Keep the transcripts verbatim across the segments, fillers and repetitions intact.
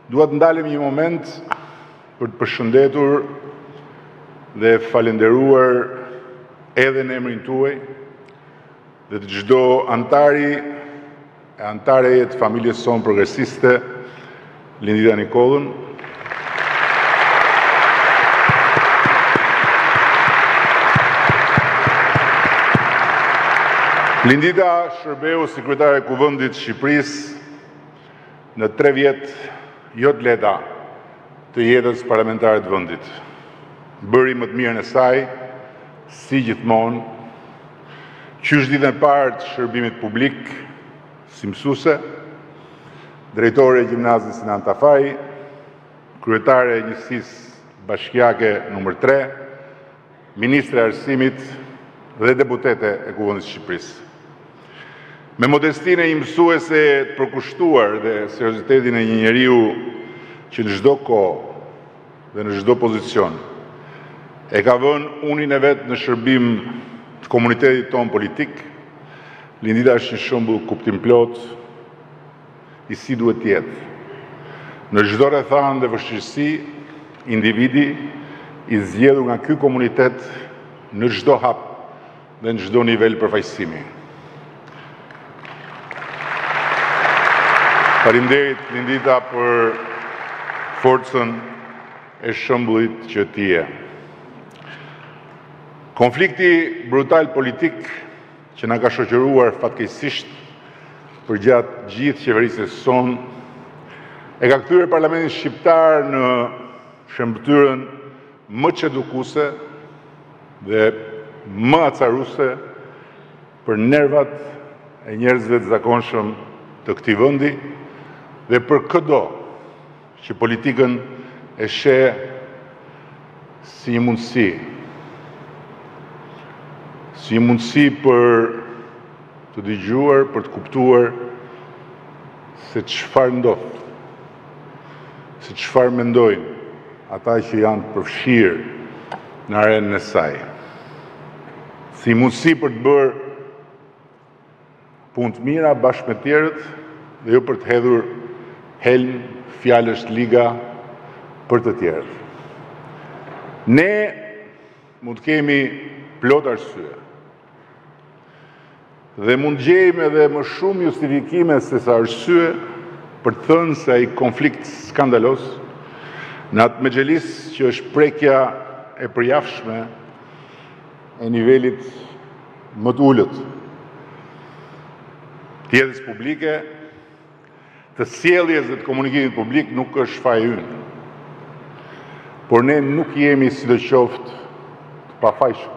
Dua të ndalem një moment për të përshëndetur dhe falenderuar edhe në emrin tuaj dhe të çdo antari e antareje të familjes sonë progresiste, Lindita Nikollën. Lindita shërbeu si kryetare e Kuvendit të Shqipërisë në tre vjet jo të lehta të jetës parlamentare të vendit. Bëri më të mirën e saj, si gjithmonë, qysh ditën e parë të shërbimit publik, si mësuese, drejtore e gjimnazit Sinan Tafaj, kryetare e njësisë bashkiake numër tre, ministre e arsimit dhe deputete e Kuvendit të Shqipërisë. Me modestinë e një mësuese të përkushtuar dhe seriozitetin e një njeriu që në çdo kohë dhe në çdo pozicion e ka vënë unin e vet në shërbim të komunitetit ton politik, Lindita është një shembull kuptimplot i si duhet të jetë. Në çdo rrethanë dhe vështirësi, individi i zgjedhur nga ky komunitet në çdo hap dhe në çdo nivel përfaqësimi. Faleminderit Lindita për forcën e shembullit që ti je. Konflikti brutal politik që na ka shoqëruar fatkeqësisht përgjatë gjithë qeverisjes sonë e ka kthyer Parlamentin shqiptar në shëmbëtyrën më çedukuese dhe më acaruese për nervat e njerëzve të zakonshëm të këtij vendi dhe për çdo që politikën e sheh si një mundësi, si një mundësi për të dëgjuar, për të kuptuar se çfarë ndodh, se çfarë mendojnë ata që janë të përfshirë në arenën e saj. Si mundësi për të bërë punë të mira bashkë me tjerët dhe jo për të hedhur helm, fjalësh liga për të tjerët. Ne mund të kemi plot arsye dhe mund gjejmë edhe më shumë justifikime se sa arsye për të thënë se ai konflikt skandalos në atë mexhelis që është prekja e përjafshme e nivelit më të ulët të jetës publike, të sjelljes dhe të komunikimit publik nuk është faji ynë. Por ne nuk jemi sidoqoftë të pafajshëm.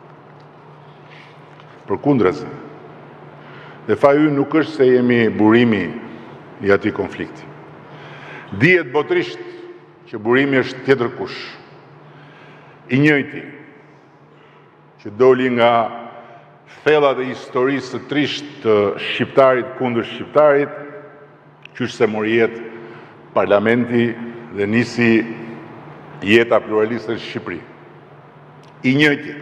Përkundrazi. Dhe faji ynë nuk është se jemi burimi i atij konflikti. Dihet botërisht që burimi është tjetër kush. I njëjti që doli nga thellat e historisë së trisht të shqiptarit kundër shqiptarit, qysh se mori jetë parlamenti dhe nisi jeta pluraliste në Shqipëri. I njëjti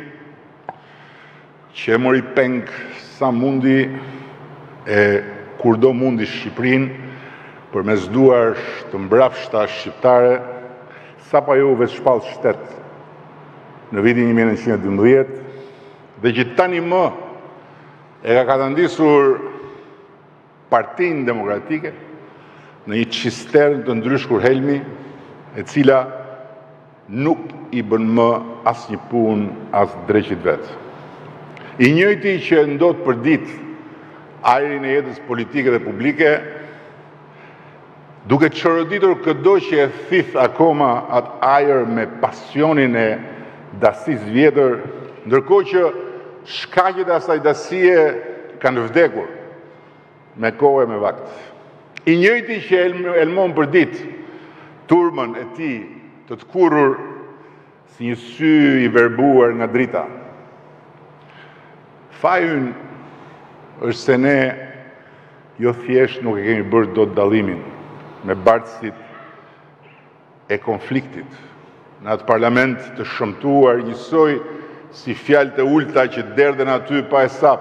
që mori peng sa mundi e kur do mundi Shqipërinë përmes duar të mbrapshta shqiptare, sa pa ju shpall shtet në vitin një mijë e nëntëqind e dymbëdhjetë, dhe që tani më e ka katëndisur Partinë Demokratike në një cistern të ndryshkur helmi, e cila nuk i bën më asnjë punë as dreqit vet. I njëjti që ndot për ditë ajrin e jetës politike dhe publike, duke çoroditur çdo që e thith akoma atë ajër me pasionin e dasisë vjetër, ndërkohë që shkaqet e asaj dasie kanë vdekur me kohë e me vakt. I njëjti që elmon për ditë turmën e tij të të kurrur si një sy i verbuar nga drita. Faji ynë është se ne jo thjesht nuk e kemi bërë dot dallimin me bartësit e konfliktit në atë parlament të shëmtuar njësoj si fjalë të ulta që derdhen aty pa e sap,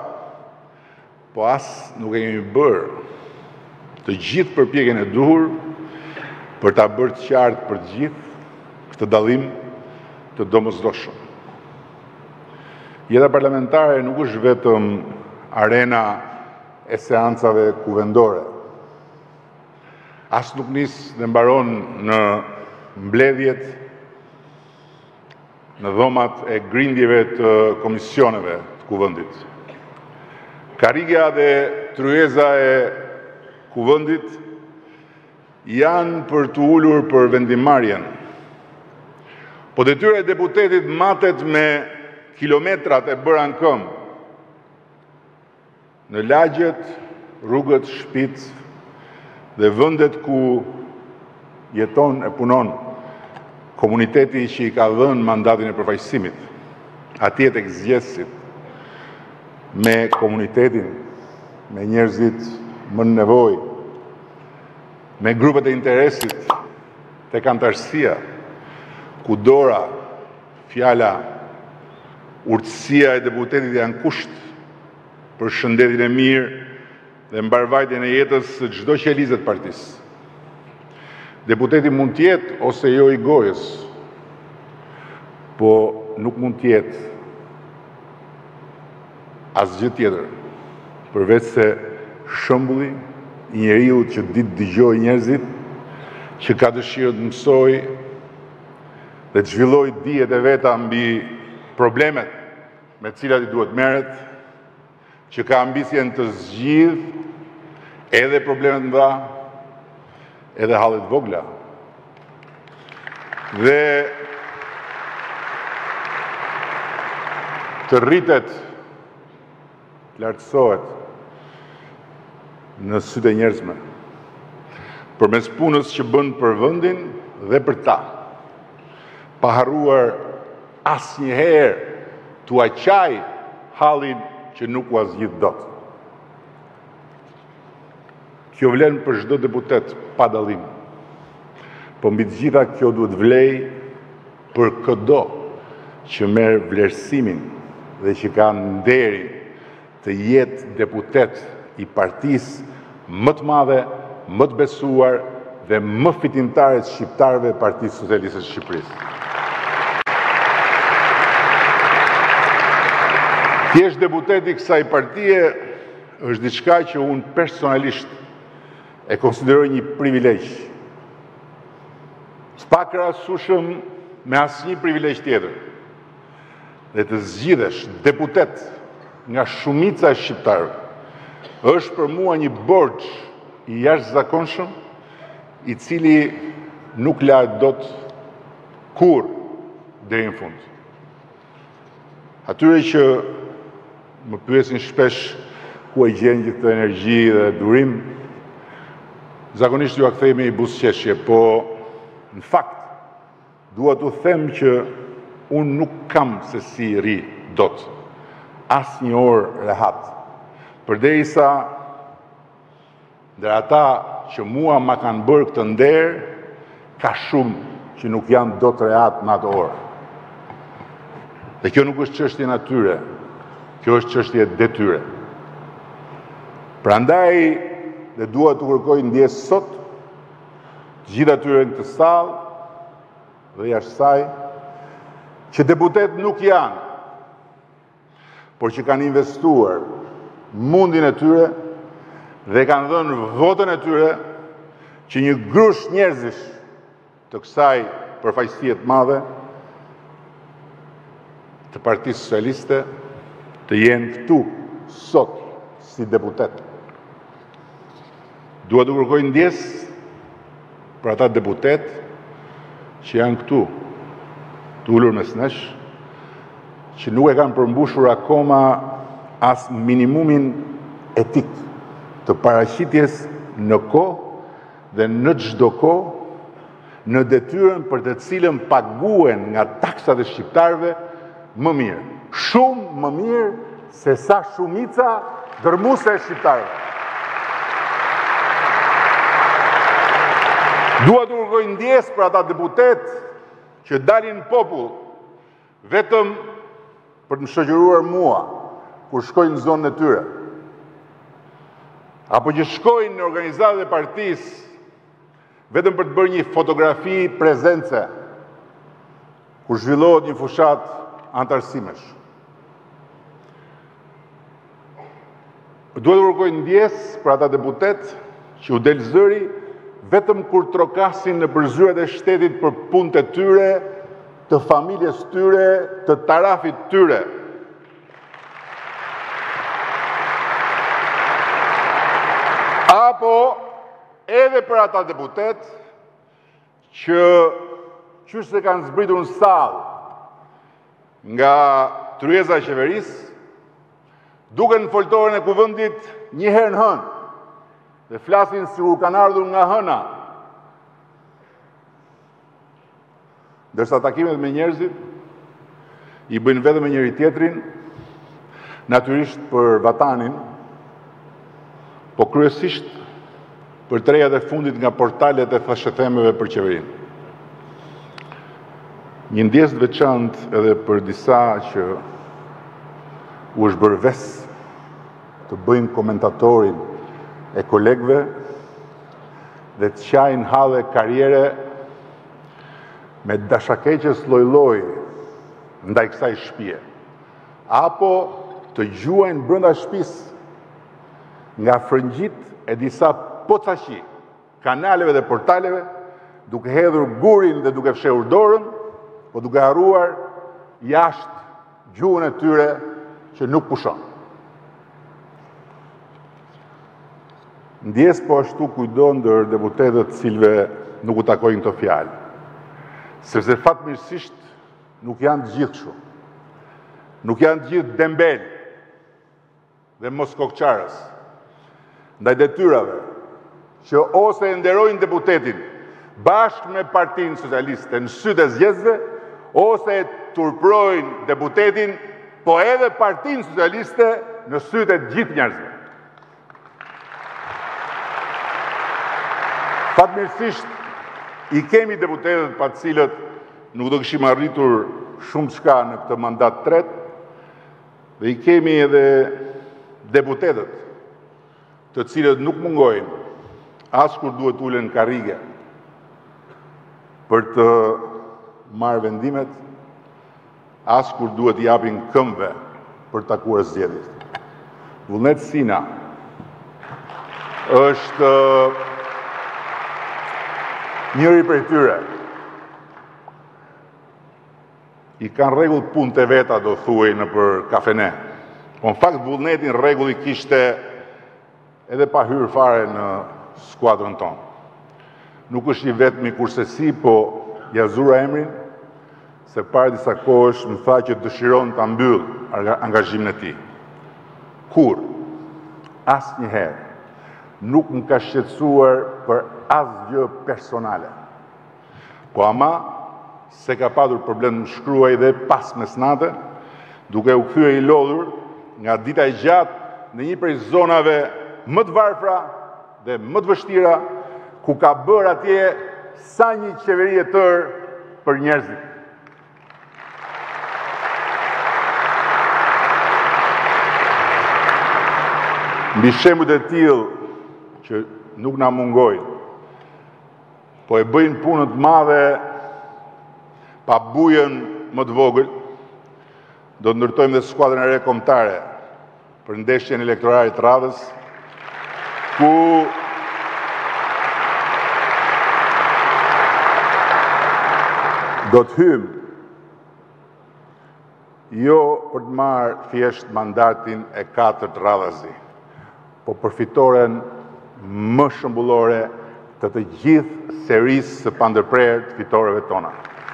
po as nuk e kemi bërë të gjithë përpjekjen e duhur për ta bërë të qartë për të gjithë këtë dallim të domosdoshëm. Jeta parlamentare nuk është vetëm arena e seancave kuvendore. As nuk nis dhe mbaron në mbledhjet, në dhomat e grindjeve të komisioneve të kuvendit. Karrika dhe tryeza e kuvendit janë për të ulur për vendimarrjen, po detyra e deputetit matet me kilometrat e bëra në këmbë në lagjet, rrugët, shtëpitë dhe vendet ku jeton e punon komuniteti që i ka dhënë mandatin e përfaqësimit, atje tek zgjedhësit, me komunitetin, me njerëzit më në nevojë, me grupet e interesit, tek antarësia, ku dora, fjala, urtësia e deputetit janë kusht për shëndetin e mirë dhe mbarvajtjen e jetës së çdo qelizet partisë. Deputeti mund të jetë ose jo i gojës, po nuk mund të jetë asgjë tjetër, përveç se shembulli i njeriu që ditë dëgjoi njerëzit, që ka dëshirë të mësoj dhe të zhvilloj dijet e veta mbi problemet me të cilat i duhet merret, që ka ambicien të zgjidh edhe problemet mëdha, edhe hallet vogla. Dhe të rritet, lartësohet në sytë e njerëzve, përmes punës që bën për vendin dhe për ta, pa harruar asnjëherë t'u aqaj hallin që nuk u zgjidh dot. Kjo vlen për çdo deputet pa dallim. Po mbi të gjitha kjo duhet vlej për çdo që merr vlerësimin dhe që ka nderin të jetë deputet i partisë më të madhe, më të besuar dhe më fitimtare të shqiptarëve e Partisë Socialiste të Shqipërisë. Thjesht deputeti i kësaj partie është diçka që unë personalisht e konsideroj një privilegj. S'pa krahasueshëm me asnjë privilegj tjetër. Dhe të zgjidhesh deputet nga shumica e shqiptarëve është për mua një borxh i jashtëzakonshëm, i cili nuk lahet dot kurrë deri në fund. Atyre që më pyesin shpesh ku e gjen gjithë këtë energji dhe durim, zakonisht ju a kthej me i buzëqeshje, po në fakt dua t'u them që unë nuk kam se si ri dot, as një orë rehat, përderisa ndër ata që mua ma kanë bërë këtë nder, ka shumë që nuk janë dot rehat në atë orë. Dhe kjo nuk është çështje natyre, kjo është çështje detyre. Prandaj dhe dua të kërkoj ndjes sot të gjithë atyre në këtë sallë dhe jashtë saj, që deputet nuk janë, por që kanë investuar mundin e tyre dhe kanë dhënë votën e tyre që një grush njerëzish të kësaj përfaqësie të madhe të Partisë Socialiste të jenë këtu sot si deputet. Dua të kërkoj ndjes për ata deputet që janë këtu, të ulur mes nesh, që nuk e kanë përmbushur akoma as minimumin etik të paraqitjes në kohë dhe në çdo kohë, në detyrën për të cilën paguen nga taksat e shqiptarëve më mirë. Shumë më mirë se sa shumica dërmuese e shqiptarëve. Dua të kërkoj ndjes për ata deputet që dalin në popull vetëm për të më shoqëruar mua kur shkojnë në zonën e tyre, apo që shkojnë në organizatat e partisë vetëm për të bërë një fotografi prezence, kur zhvillohet një fushat antarësimesh. Duhet të kërkoj ndjesë për ata deputet që u del zëri vetëm kur trokasin në përzyrat e shtetit për punët e tyre, të familjes tyre, të tarafit tyre. Apo edhe për ata deputet që qysh se kanë zbritur në sallë nga tryeza e qeverisë, duke në foltoren e kuvendit një herë në hënë, dhe flasin si kur kanë ardhur nga hëna. Dërsa takimet me njerëzit i bëjnë vetëm me njëri tjetrin, natyrisht për vatanin, po kryesisht për trejat e fundit nga portalet e thashëthemeve për qeverinë. Një ndjesë të veçantë edhe për disa që u është bërë ves të bëjnë komentatorin e kolegëve dhe të qajnë halë e karriere me dashakeqës lloj-lloj ndaj kësaj shtëpie, apo të gjuajnë brenda shtëpisë nga frëngjit e disa pocashi, kanaleve dhe portaleve, duke hedhur gurin dhe duke fshehur dorën, po duke harruar jashtë gjuhën e tyre që nuk pushon. Ndjes po ashtu kujdo ndër deputetët cilve nuk u takojnë këto fjalë, sepse fatmirësisht nuk janë të gjithë kështu. Nuk janë të gjithë dembel dhe moskokçarës ndaj detyrave që ose e nderojnë deputetin bashkë me Partinë Socialiste në sytë e zgjedhësve, ose e turprojnë deputetin, po edhe Partinë Socialiste në sytë e gjithë njerëzve. Fatmirësisht i kemi deputetët pa të cilët nuk do kishim arritur shumë çka në këtë mandat tret, dhe i kemi edhe deputetët të cilët nuk mungojnë as kur duhet ulen karrige për të marrë vendimet, as kur duhet i japin këmbëve për të takuar zgjedhjet. Vullnet Sina është njëri prej tyre. I kanë rregull punë të veta, do thuaj, në për kafene. Po në fakt vullnetin rregull i kishte edhe pa hyrë fare në skuadrën tonë. Nuk është i vetmi kurse si, po ja zura emrin, se para disa kohësh më tha që dëshiron ta mbyll angazhimin e tij. Kur, asnjëherë, nuk më ka shqetësuar për asgjë personale. Po ama, se ka patur problem në shkruaj dhe pas mesnate, duke u kthyer i lodhur nga dita e gjatë në një prej zonave më të varfra dhe më të vështira, ku ka bërë atje sa një qeveri e tërë për njerëzit. Mbi shembujt e tillë që nuk na mungojnë, po e bëjnë punët madhe pa bujën më të vogël, do të ndërtojmë dhe skuadrën e re kombëtare për ndeshjen elektorale të radhës, ku do të hymë jo për të marrë thjesht mandatin e katërt radhazi, po për fitoren më shëmbullore të të gjithë serisë së pandërprerë të fitoreve tona.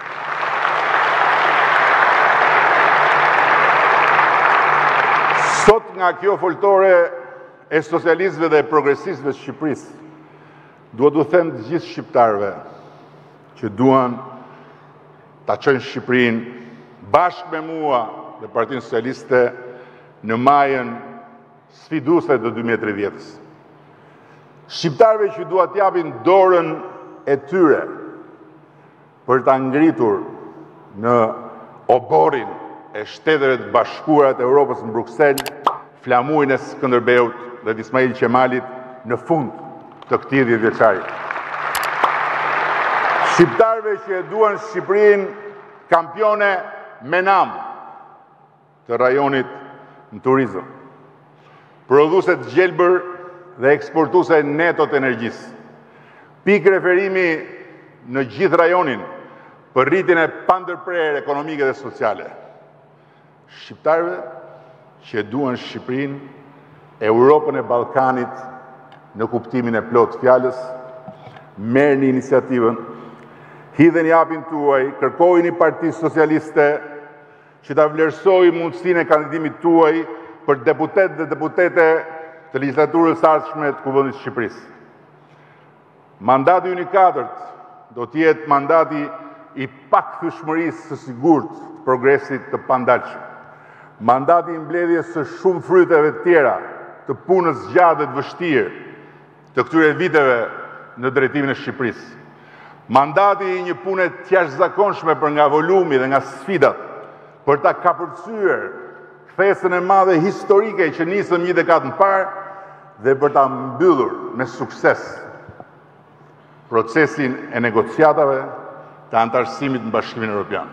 Sot nga kjo foltore e socialistëve dhe progresistëve të Shqipërisë, duhet të them të gjithë shqiptarëve që duan ta çojnë Shqipërinë bashkë me mua dhe Partinë Socialiste në majën sfiduese të dy mijë e tridhjetës. Shqiptarëve që duan të japin dorën e tyre për ta ngritur në oborin e Shteteve të Bashkuara të Evropës në Bruksel, flamurin e Skënderbeut dhe të Ismail Qemalit në fund të këtij dhjetëvjeçari. Shqiptarve që e duan Shqipërinë kampione me nam të rajonit në turizëm, prodhuese të gjelbër dhe eksportuese neto të energjisë. Pikë referimi në gjithë rajonin për rritjen e pandërprerje ekonomike dhe sociale. Shqiptarve që e duan Shqipërinë, Europën e Ballkanit në kuptimin e plot fjalës, merrni iniciativën, hidheni hapin tuaj, kërkojini Partisë Socialiste që ta vlerësojë mundësinë e kandidimit tuaj për deputet dhe deputete të legjislaturës së ardhshme të Kuvendit të Shqipërisë. Mandati ynë i katërt do të jetë mandati i pakthyeshmërisë së sigurt të progresit të pandalshëm. Mandati i mbledhjes së shumë fryteve të tjera të punës gjatë dhe të vështirë të këtyre viteve në drejtimin e Shqipërisë. Mandati i një pune të jashtëzakonshme për nga volumi dhe nga sfidat, për ta kapërcyer kthesën e madhe historike që nisëm një dekadë më parë dhe për ta mbyllur me sukses procesin e negociatave të antarësimit në Bashkimin Evropian.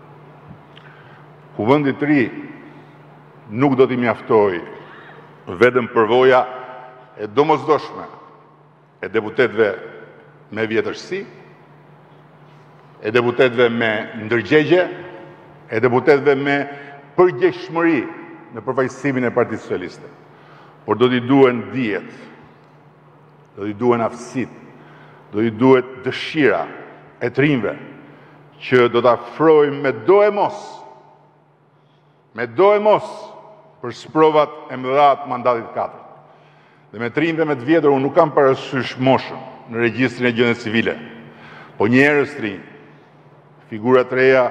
Kuvendi i ri nuk do t'i mjaftojë vetëm përvoja e domosdoshme e deputetëve me vjetërsi, e deputetëve me ndërgjegje, e deputetëve me përgjegjshmëri në përfaqësimin e Partisë Socialiste. Por do t'i duhen dijet, do t'i duhen aftësitë, do t'i duhet dëshira e të rinjve që do t'a afrojmë me do e mos, me do e mos për sprovat e mëdha të mandatit katër. Dhe me të rinj dhe me të vjetër, unë nuk kam parasysh moshën në regjistrin e gjendjes civile, po njerëz të rinj, figura të reja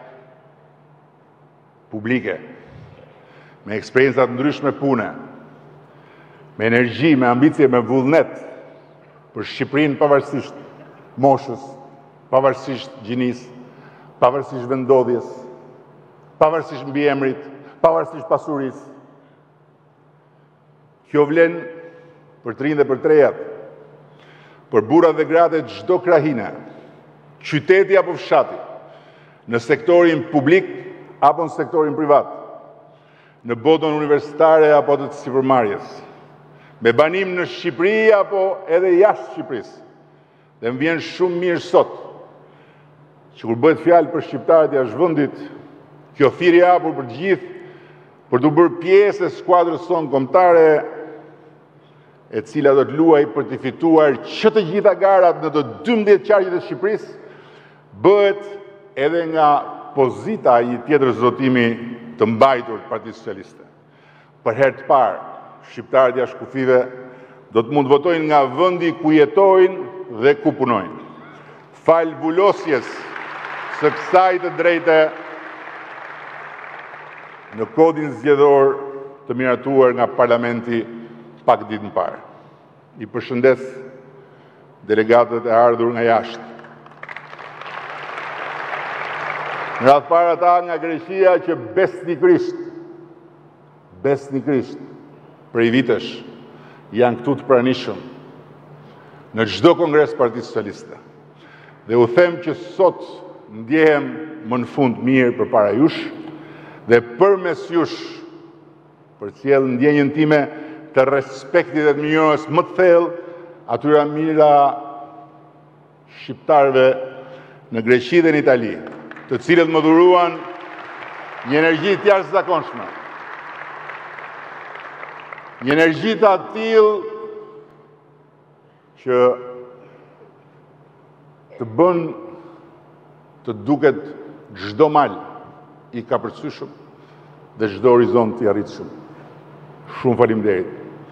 publike, me eksperienca të ndryshme pune, me energji, me ambicie, me vullnet për Shqipërinë pavarësisht moshës, pavarësisht gjinisë, pavarësisht vendodhjes, pavarësisht mbiemrit, pavarësisht pasurisë. Kjo vlen për të rinj dhe për të rejat, për burrat dhe gratë e çdo krahine, qyteti apo fshati, në sektorin publik apo në sektorin privat, në botën universitare apo të sipërmarrjes, me banim në Shqipëri apo edhe jashtë Shqipërisë. Dhe më vjen shumë mirë sot që kur bëhet fjalë për shqiptarët jashtë vendit, kjo thirrje e hapur për të gjithë, për të bërë pjesë e skuadrës sonë kombëtare, e cila do të luajë për të fituar që të gjitha garat në të dymbëdhjetë qarqet e Shqipërisë, bëhet edhe nga pozita i tjetër zotimi të mbajtur të Partisë Socialiste. Për herë të parë, shqiptarët jashtë kufive do të mund votojnë nga vendi ku jetojnë dhe ku punojnë. Fal vulosjes së kësaj të drejte në kodin zgjedhor të miratuar nga Parlamenti pak ditë më parë. I përshëndes delegatët e ardhur nga jashtë. Në radhë parë ata nga Greqia që besnikrisht, besnikrisht, prej vitesh, janë këtu të pranishëm në çdo kongres Partisë Socialiste. Dhe u them që sot ndjehem më në fund mirë përpara jush dhe përmes jush përcjell ndjenjën time të respektit dhe të mirënjohjes më të thellë atyra mira shqiptarëve në Greqi dhe në Itali, të cilët më dhuruan një energji të jashtëzakonshme. Një energji të tillë që të bën të duket çdo mal i kapërcyeshëm dhe çdo horizont i arritshëm. Shumë faleminderit.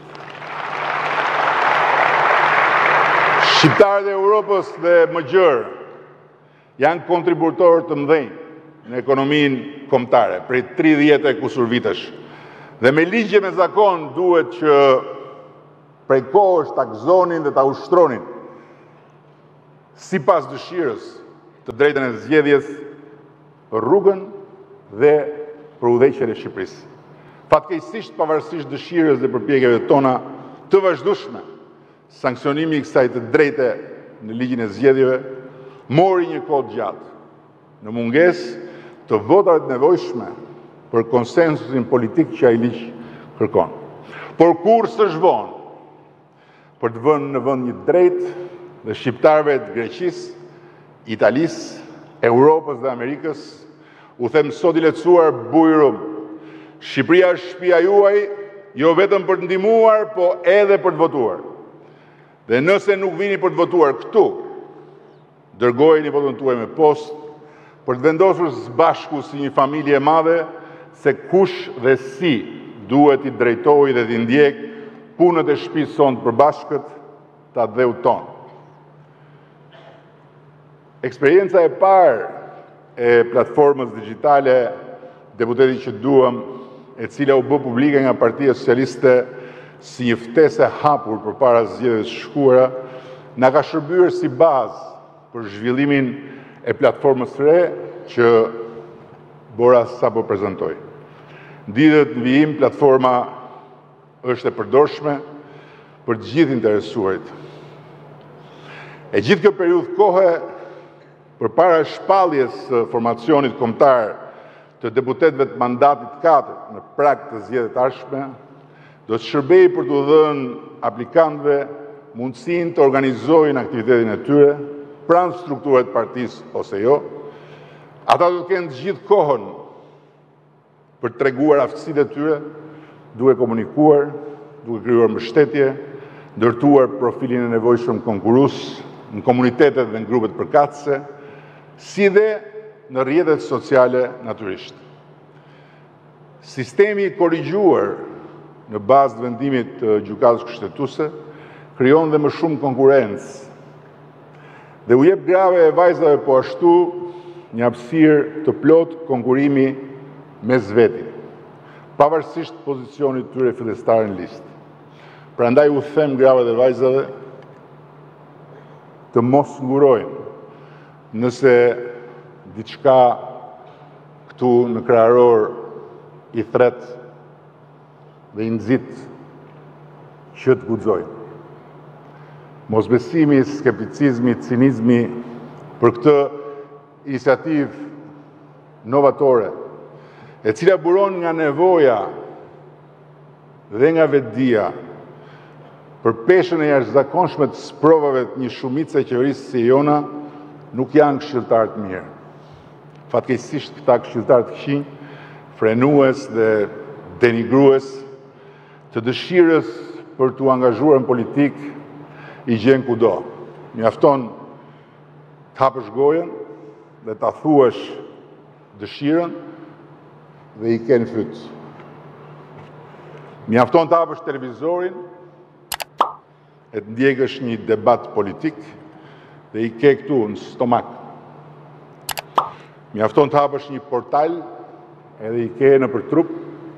Shqiptarët e Europës dhe më gjerë janë kontributorë të mëdhenj në ekonominë kombëtare prej tridhjetë e kusur vitesh. Dhe me ligje me zakon duhet që prej kohësh ta gëzonin dhe ta ushtronin sipas dëshirës të drejtën e zgjedhjes rrugën dhe për udhëheqjen e Shqipërisë. Fatkeqësisht pavarësisht dëshirës dhe përpjekjeve tona të vazhdueshme, sankcionimi i kësaj të drejte në ligjin e zgjedhjeve mori një kohë gjatë, në mungesë të votave të nevojshme për konsensusin politik që ai ligj kërkon. Por kur së zhvonë për të vënë në vend një drejtë dhe shqiptarëve të Greqisë, Italisë, Europës dhe Amerikës, u them sot i lehtësuar bujrum. Shqipëria është shtëpia juaj, jo vetëm për të ndihmuar, po edhe për të votuar. Dhe nëse nuk vini për të votuar këtu, dërgojeni votën tuaj me postë për të vendosur së bashku si një familje e madhe se kush dhe si duhet i drejtojë dhe t'i ndjek punët e shtëpisë sonë të përbashkët të atë dheut tonë. Eksperienca e parë e platformës digjitale Deputeti që duam, e cila u bë publike nga Partia Socialiste si një ftesë e hapur përpara zgjedhjeve të shkuara, na ka shërbyer si bazë për zhvillimin e platformës së re që Bora sapo prezantoi. Ditët në vijim, platforma është e përdorshme për të gjithë interesuarit. E gjithë kjo periudhë kohe përpara shpalljes së formacionit kombëtar të deputetëve të mandatit katër në prag të zgjedhjeve të ardhshme, do të shërbejë për t'u dhënë aplikantëve mundësinë të organizojnë aktivitetin e tyre pranë strukturave të partisë ose jo. Ata do të kenë të gjithë kohën për të treguar aftësitë e tyre, duke komunikuar, duke krijuar mbështetje, ndërtuar profilin e nevojshëm konkurrues në komunitetet dhe në grupet përkatëse, si dhe në rrjetet sociale natyrisht. Sistemi i korrigjuar në bazë të vendimit të gjykatës kushtetuese krijon dhe më shumë konkurrencë dhe u jep grave e vajzave po ashtu një hapësirë të plot konkurrimi mes veti, pavarësisht pozicionit të tyre fillestar në listë. Prandaj u them grave dhe vajzave të mos ngurojnë nëse diçka këtu në krahëror i thret dhe i nxit që të guxojnë. Mosbesimi, skepticizmi, cinizmi për këtë iniciativë novatore, e cila buron nga nevoja dhe nga vetdia për peshën e jashtëzakonshme të sprovave të një shumice e qeverisë si jona, nuk janë këshilltarë të mirë. Fatkeqësisht këta këshilltarë të këqij, frenues dhe denigrues të dëshirës për t'u angazhuar në politikë i gjen kudo. Mjafton të hapësh gojen dhe ta thuash dëshirën dhe i ken fyt. Mjafton të hapësh televizorin e të ndjekësh një debat politik dhe i ke këtu në stomak. Mjafton të hapësh një portal edhe i ke në për trup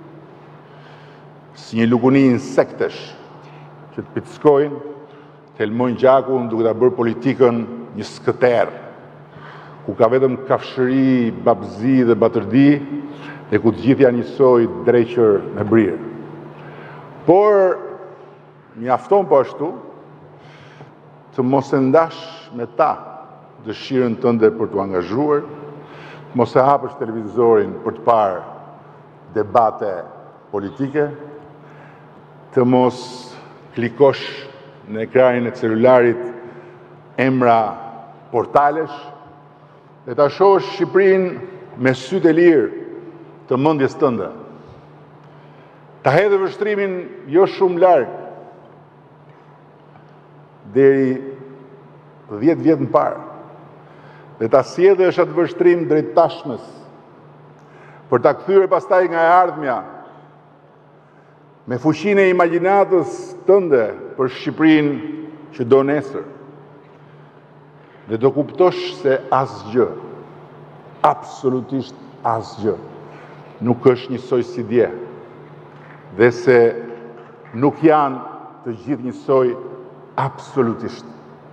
si një luguni insektesh që të pickojnë, të helmojnë gjakun duke ta bërë politikën një skëter, ku ka vetëm kafshëri, babzi dhe batërdi, dhe ku të gjithë janë njësoj dreqër me brirë. Por, mjafton po ashtu, të mos e ndash me ta dëshirën tënde për t'u angazhuar, mos e hapësh televizorin për të parë debate politike, të mos klikosh në ekranin e celularit emra portalesh, dhe ta shohësh Shqipërinë me sytë e lirë të mendjes tënde. Ta hedhë vështrimin jo shumë larg deri dhjetë vjet më parë, dhe ta sjellësh atë vështrim drejt tashmes, për ta kthyer pastaj nga e ardhmja me fuqinë e imagjinatës tënde për Shqipërinë që do nesër. Dhe do kuptosh se asgjë, absolutisht asgjë, nuk është njësoj si dje, dhe se nuk janë të gjithë njësoj absolutisht.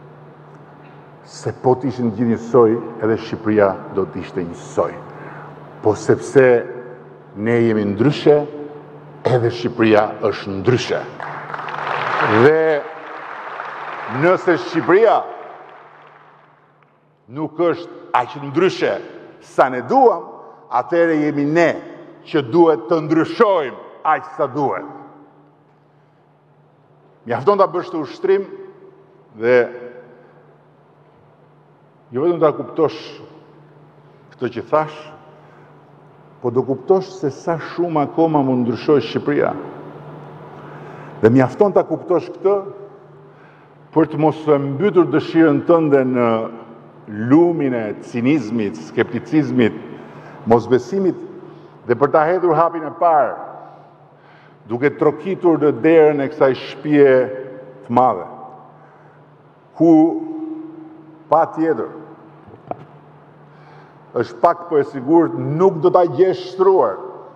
Se po të ishin gjithë njësoj, edhe Shqipëria do të ishte njësoj. Po sepse ne jemi ndryshe, edhe Shqipëria është ndryshe. Dhe nëse Shqipëria nuk është aq ndryshe sa ne duam, atëherë jemi ne që duhet të ndryshojmë aq sa duhet. Mjafton ta bësh të ushtrim dhe jo vetëm ta kuptosh këtë që thash, po do kuptosh se sa shumë akoma mund ndryshojë Shqipëria. Dhe mjafton ta kuptosh këtë për të mos mbytur dëshirën tënde në lumin e cinizmit, skepticizmit, mosbesimit dhe për ta hedhur hapin e parë, duke trokitur në derën e kësaj shtëpie të madhe, ku pa tjetër është pak për e sigurt nuk do ta gjesh shtruar,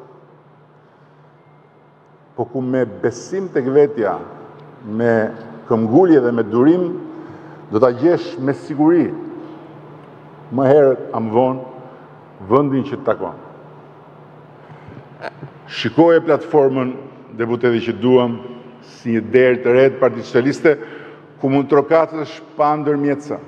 po ku me besim tek vetja, me këmbgulje dhe me durim, do ta gjesh me siguri më herët a më vonë vendin që të takon. Shikoje platformën deputeti që duam si një derë të re të Partisë Socialiste ku mund trokatësh pa ndërmjetësa,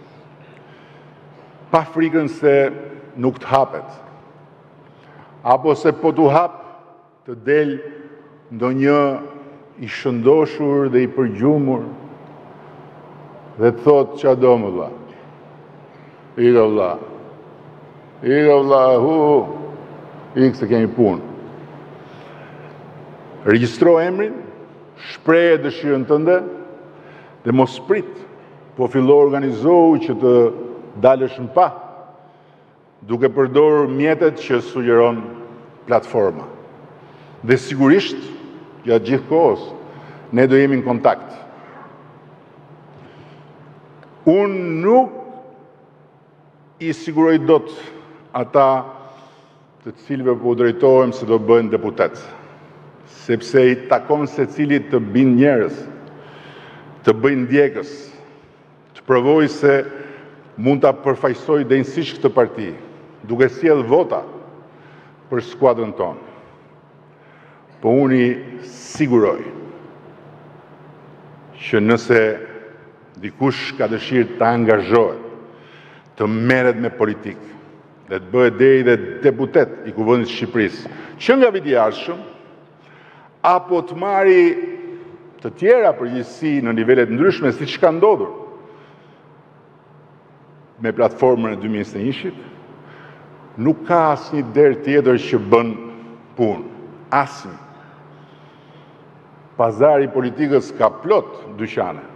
pa frikën se nuk të hapet, apo se po t'u hap të del ndonjë i shëndoshur dhe i përgjumur dhe të thot qa do më vlla. Ika vlla. Ika vlla, hu, ikë se kemi punë. Regjistro emrin, shpreje dëshirën tënde dhe mos prit, po fillo organizohu që të dalësh në pa, duke përdorur mjetet që sugjeron platforma. Dhe sigurisht, gjatë gjithë kohës, ne do jemi në kontakt. Unë nuk i siguroj dot ata të cilëve po drejtohem se do bëhen deputet, sepse i takon se cilit të bin njerëz, të bëjnë ndjekës, të provoj se mund ta përfaqësoj denjësisht këtë parti, duke sjell vota për skuadrën tonë. Po unë i siguroj që nëse dikush ka dëshirë të angazhohet, të merret me politikë dhe të bëhet deri dhe deputet i Kuvendit të Shqipërisë, që nga viti i ardhshëm, apo të marri të tjera përgjegjësi në nivele të ndryshme, siç ka ndodhur me platformën e dy mijë e njëzet e një-shit, nuk ka asnjë derë tjetër që bën punë. Asnjë. Pazari i politikës ka plot dyqane.